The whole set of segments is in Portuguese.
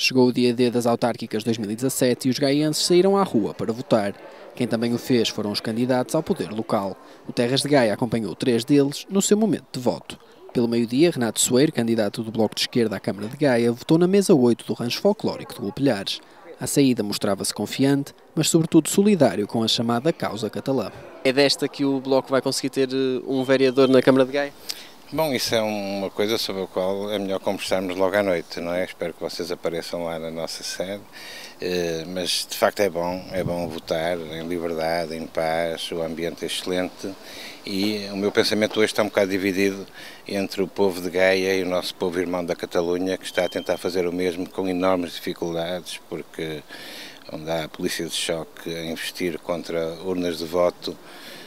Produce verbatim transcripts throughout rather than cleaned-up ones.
Chegou o dia D das autárquicas dois mil e dezassete e os gaienses saíram à rua para votar. Quem também o fez foram os candidatos ao poder local. O Terras de Gaia acompanhou três deles no seu momento de voto. Pelo meio-dia, Renato Soeiro, candidato do Bloco de Esquerda à Câmara de Gaia, votou na mesa oito do rancho folclórico de Golpilhares. À saída mostrava-se confiante, mas sobretudo solidário com a chamada causa catalã. É desta que o Bloco vai conseguir ter um vereador na Câmara de Gaia? Bom, isso é uma coisa sobre a qual é melhor conversarmos logo à noite, não é? Espero que vocês apareçam lá na nossa sede, mas de facto é bom, é bom votar em liberdade, em paz, o ambiente é excelente e o meu pensamento hoje está um bocado dividido entre o povo de Gaia e o nosso povo irmão da Catalunha, que está a tentar fazer o mesmo com enormes dificuldades, porque onde há a polícia de choque a investir contra urnas de voto,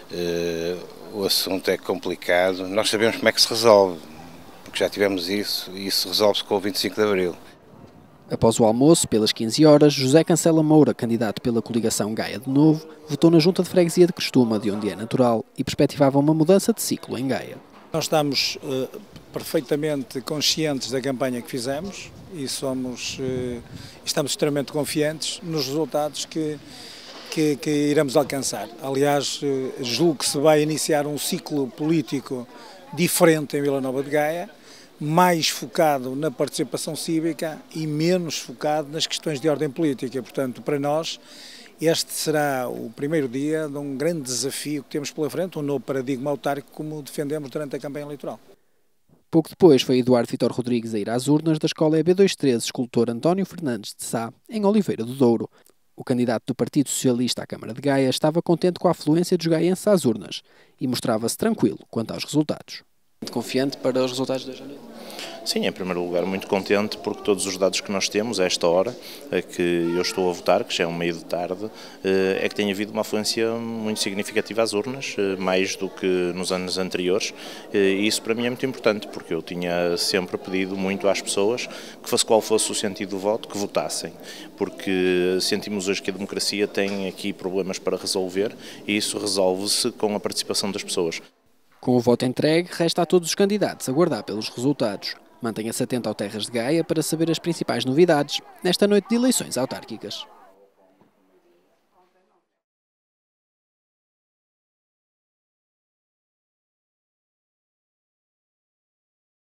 o assunto é complicado. Nós sabemos como é que se resolve, porque já tivemos isso, e isso resolve-se com o vinte e cinco de Abril. Após o almoço, pelas quinze horas, José Cancela Moura, candidato pela coligação Gaia de Novo, votou na Junta de Freguesia de Crestuma, de onde é natural, e perspectivava uma mudança de ciclo em Gaia. Nós estamos uh, perfeitamente conscientes da campanha que fizemos e somos, uh, estamos extremamente confiantes nos resultados que Que, que iremos alcançar. Aliás, julgo que se vai iniciar um ciclo político diferente em Vila Nova de Gaia, mais focado na participação cívica e menos focado nas questões de ordem política. Portanto, para nós, este será o primeiro dia de um grande desafio que temos pela frente, um novo paradigma autárquico como defendemos durante a campanha eleitoral. Pouco depois foi Eduardo Vitor Rodrigues a ir às urnas da Escola E B dois treze, escultor António Fernandes de Sá, em Oliveira do Douro. O candidato do Partido Socialista à Câmara de Gaia estava contente com a afluência dos gaienses às urnas e mostrava-se tranquilo quanto aos resultados. Confiante para os resultados de hoje à noite? Sim, em primeiro lugar muito contente porque todos os dados que nós temos a esta hora, que eu estou a votar, que já é um meio de tarde, é que tem havido uma afluência muito significativa às urnas, mais do que nos anos anteriores, e isso para mim é muito importante porque eu tinha sempre pedido muito às pessoas que fosse qual fosse o sentido do voto, que votassem, porque sentimos hoje que a democracia tem aqui problemas para resolver e isso resolve-se com a participação das pessoas. Com o voto entregue, resta a todos os candidatos aguardar pelos resultados. Mantenha-se atento ao Terras de Gaia para saber as principais novidades nesta noite de eleições autárquicas.